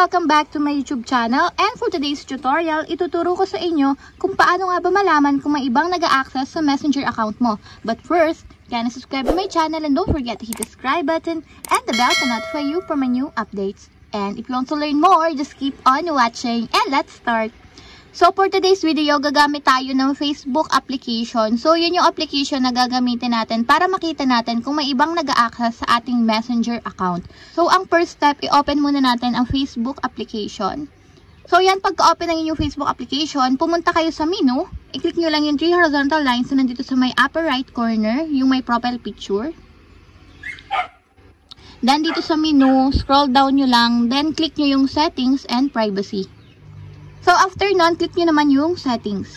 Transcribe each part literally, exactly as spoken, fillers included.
welcome back to my YouTube channel, and for today's tutorial, ituturo ko sa inyo kung paano nga ba malaman kung may ibang nag-a-access sa Messenger account mo. But first, can you subscribe to my channel and don't forget to hit the subscribe button and the bell to notify you for my new updates. And if you want to learn more, just keep on watching and let's start. So for today's video, gagamit tayo ng Facebook application. So yun yung application na gagamitin natin para makita natin kung may ibang nag-a-access sa ating Messenger account. So ang first step, i-open muna natin ang Facebook application. So yan, pagka-open ng inyong Facebook application, pumunta kayo sa menu, i-click nyo lang yung three horizontal lines na nandito sa may upper right corner, yung may profile picture. Then dito sa menu, scroll down nyo lang, then click nyo yung settings and privacy. So, after nun, click nyo naman yung settings.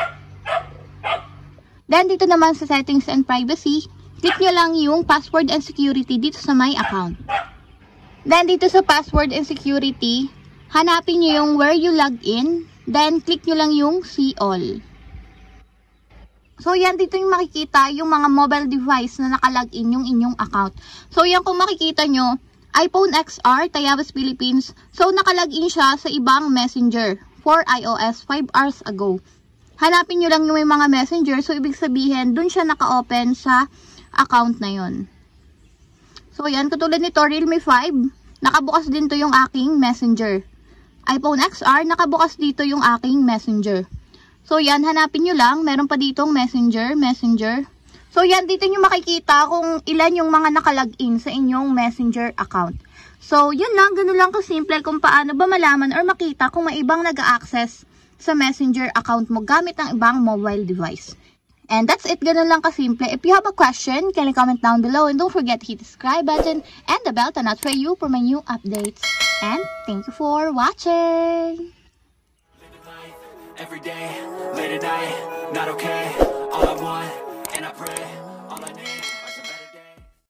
Then, dito naman sa settings and privacy, click nyo lang yung password and security dito sa my account. Then, dito sa password and security, hanapin nyo yung where you log in. Then, click nyo lang yung see all. So, yan, dito yung makikita yung mga mobile device na nakalagin yung inyong account. So, yan kung makikita nyo, iPhone X R, Tayabas, Philippines. So, nakalagin siya sa ibang messenger for iOS five hours ago. Hanapin nyo lang yung may mga messenger. So, ibig sabihin, dun siya naka-open sa account na yon. So, yan. Katulad nito, Realme five. Nakabukas din to yung aking messenger. iPhone X R, nakabukas dito yung aking messenger. So, yan. Hanapin nyo lang. Meron pa ditong messenger, messenger. So, yan. Dito nyo makikita kung ilan yung mga nakalagin sa inyong messenger account. So, yun lang, ganun lang kasimple kung paano ba malaman or makita kung may ibang nag-a-access sa Messenger account mo gamit ang ibang mobile device. And that's it, ganun lang kasimple. If you have a question, can you comment down below and don't forget to hit the subscribe button and the bell to notify you for my new updates. And thank you for watching! Every day, late at night, not okay, all I want, and I pray